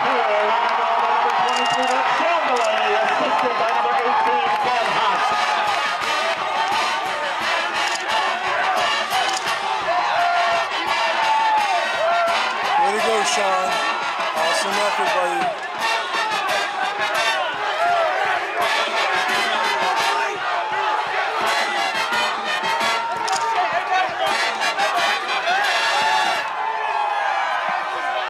here, line ball by number 23, that's Sean Delaney, assisted by number 18, Ben Hunt. Way to go, Sean. Awesome effort, buddy.